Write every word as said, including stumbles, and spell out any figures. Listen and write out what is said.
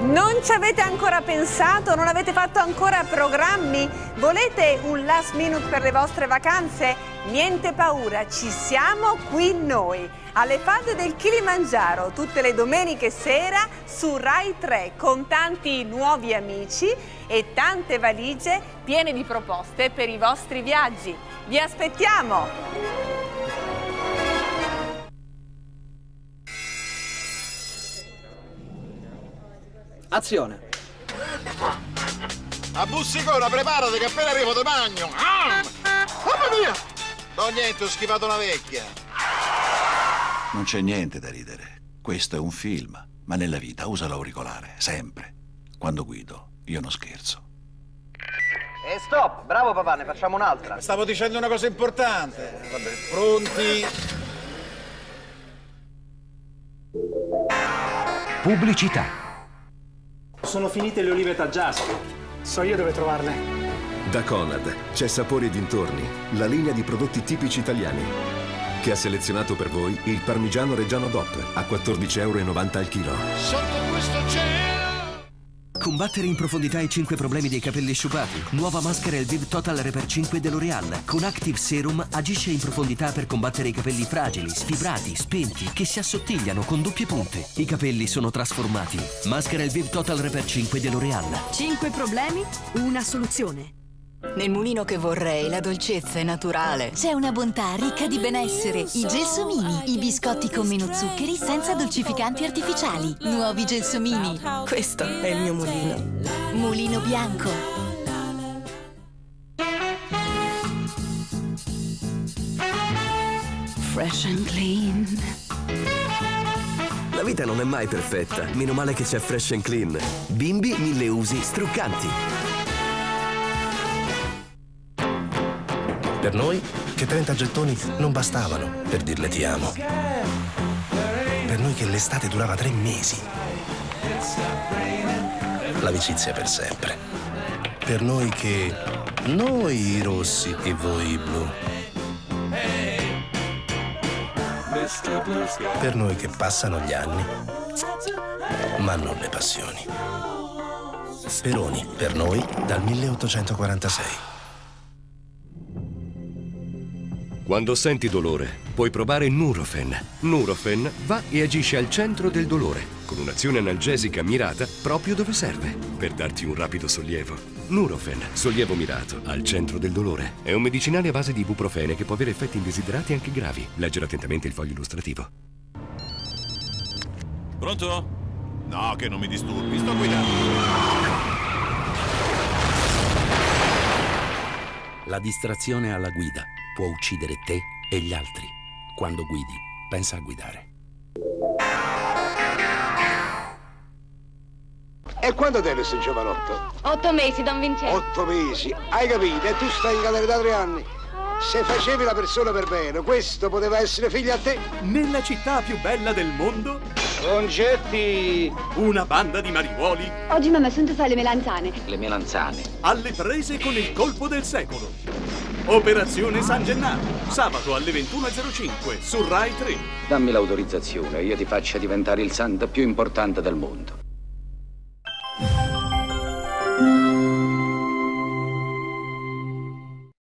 Non ci avete ancora pensato? Non avete fatto ancora programmi? Volete un last minute per le vostre vacanze? Niente paura, ci siamo qui noi, alle falde del Kilimangiaro, tutte le domeniche sera su Rai tre, con tanti nuovi amici e tante valigie piene di proposte per i vostri viaggi. Vi aspettiamo! Azione! A bussicona, preparati che appena arrivo te magno! Ah! Mamma mia! No niente, ho schivato una vecchia! Non c'è niente da ridere. Questo è un film, ma nella vita usa l'auricolare, sempre. Quando guido, io non scherzo. E stop! Bravo papà, ne facciamo un'altra. Stavo dicendo una cosa importante. Vabbè, pronti? Pubblicità. Sono finite le olive taggiasche. So io dove trovarle. Da Conad c'è Sapori e dintorni, la linea di prodotti tipici italiani, che ha selezionato per voi il parmigiano reggiano D O P a quattordici e novanta euro al chilo. Sotto questo cielo! Combattere in profondità i cinque problemi dei capelli sciupati. Nuova maschera Elvive Total Repair cinque dell'Oréal. Con Active Serum agisce in profondità per combattere i capelli fragili, sfibrati, spenti, che si assottigliano con doppie punte. I capelli sono trasformati. Maschera Elvive Total Repair cinque dell'Oréal. Cinque problemi, una soluzione. Nel mulino che vorrei la dolcezza è naturale. C'è una bontà ricca di benessere. I Gelsomini, i biscotti con meno zuccheri senza dolcificanti artificiali. Nuovi Gelsomini. Questo è il mio mulino. Mulino bianco. Fresh and clean. La vita non è mai perfetta. Meno male che c'è Fresh and Clean. Bimbi mille usi struccanti. Per noi, che trenta gettoni non bastavano per dirle ti amo. Per noi che l'estate durava tre mesi. L'amicizia per sempre. Per noi che... noi i rossi e voi i blu. Per noi che passano gli anni, ma non le passioni. Peroni, per noi, dal milleottocentoquarantasei. Quando senti dolore, puoi provare Nurofen. Nurofen va e agisce al centro del dolore, con un'azione analgesica mirata proprio dove serve, per darti un rapido sollievo. Nurofen, sollievo mirato, al centro del dolore. È un medicinale a base di ibuprofene che può avere effetti indesiderati anche gravi. Leggere attentamente il foglio illustrativo. Pronto? No, che non mi disturbi, sto guidando. La distrazione alla guida può uccidere te e gli altri. Quando guidi, pensa a guidare. E quando te sei giovanotto? Otto mesi, Don Vincenzo. Otto mesi, hai capito? E tu stai in galera da tre anni. Se facevi la persona per bene, questo poteva essere figlio a te. Nella città più bella del mondo? Concetti! Una banda di mariuoli. Oggi mamma sono fare le melanzane. Le melanzane. Alle prese con il colpo del secolo. Operazione San Gennaro. Sabato alle ventuno e zero cinque su Rai tre. Dammi l'autorizzazione, io ti faccio diventare il santo più importante del mondo.